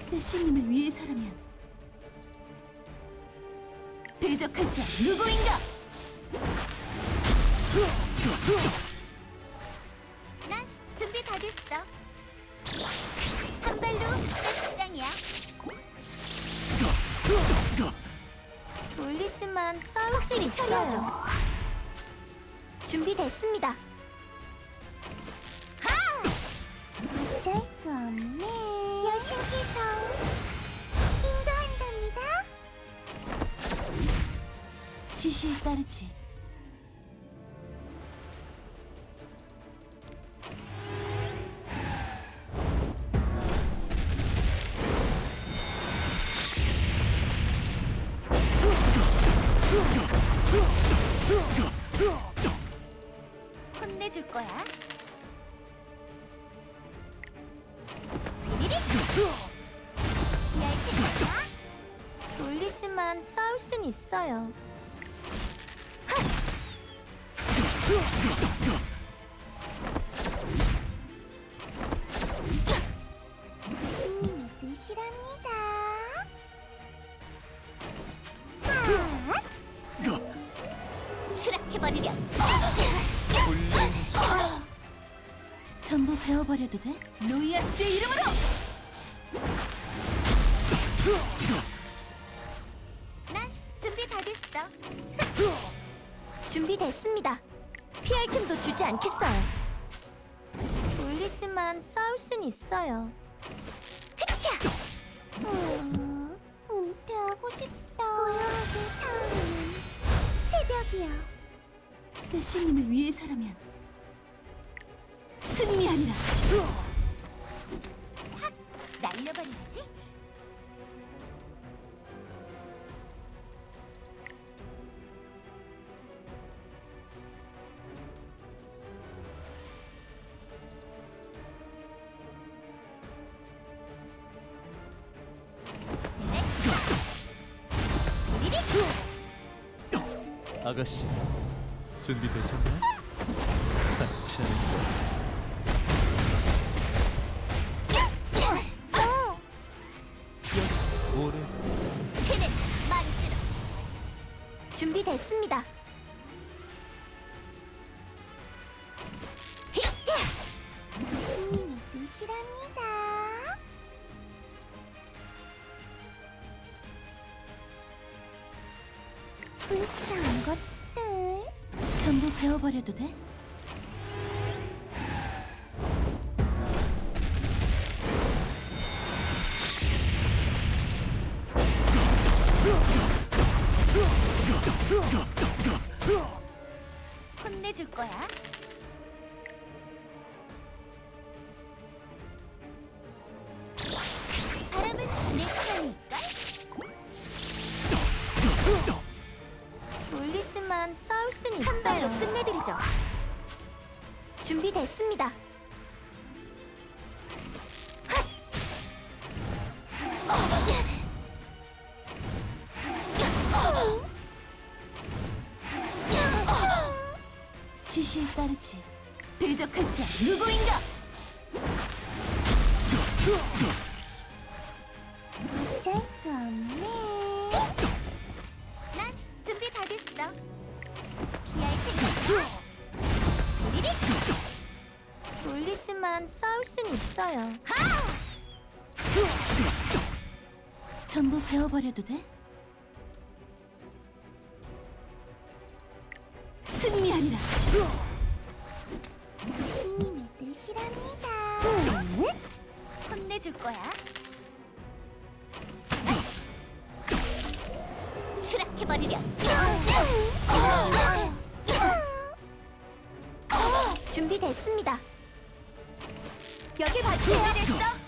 세신님을 위해서라면 대적할 자 누구인가? 난 준비 다 됐어. 한 발로 시작장이야. 졸리지만 싸울 수 있어요. 준비됐습니다. 어쩔 수 없네. 여신께서 인도한답니다. 지시에 따르지. 혼내줄 거야. 피할 생각이야? 졸리지만 싸울 순 있어요. 신님의 뜻이랍니다. 추락해버리렴. 전부 베어버려도 돼? 노이아스의 이름으로! 난 준비 다 됐어. 준비됐습니다. 피할 틈도 주지 않겠어요. 졸리지만 싸울 순 있어요. 흐차! 은퇴하고 싶다. 고요하게 타오르는 새벽이야. 세신님을 위해서라면 스님이 아니라 확 날려버리지. 아가씨, 준비되셨나요? 한참 오래 그는 만지러. 준비됐습니다. 신님의 뜻이랍니다. 불쌍한 것들. 전부 베어버려도 돼? 혼내줄 거야. 바람은 내 편일걸? 졸리지만 싸울 순 있어요. 한 발로 끝내드리죠. 준비됐습니다. 지시에 따르지. 대적할 자 누구인가? 어쩔 수 없네. 난 준비 다 됐어. 피할 생각이야. 리리! 졸리지만 싸울 순 있어요. 전부 베어버려도 돼? 스님이 아니라 신님의 뜻이랍니다. 혼내줄 거야. 추락해버리렴. 준비됐습니다. 벽에 받쳐. 준비됐어?